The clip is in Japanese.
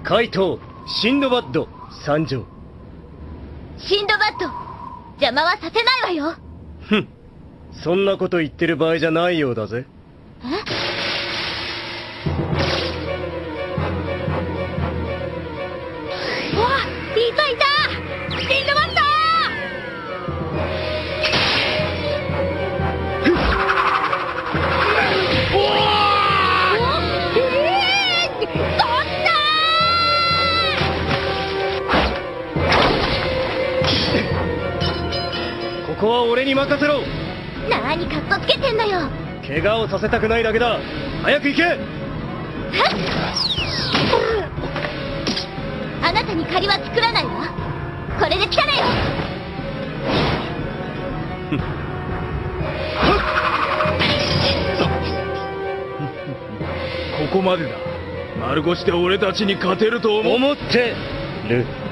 怪盗シンドバッド参上。 シンドバッド、邪魔はさせないわよ。 ふん、そんなこと言ってる場合じゃないようだぜ。 え？うわ、いたいた！シンドバッド！ ここは俺に任せろ。 なーにカッコつけてんのよ。 怪我をさせたくないだけだ。早く行け。 あなたに借りは作らないわ。これで来たれよ。 ここまでだ。丸腰で俺たちに勝てると思ってる。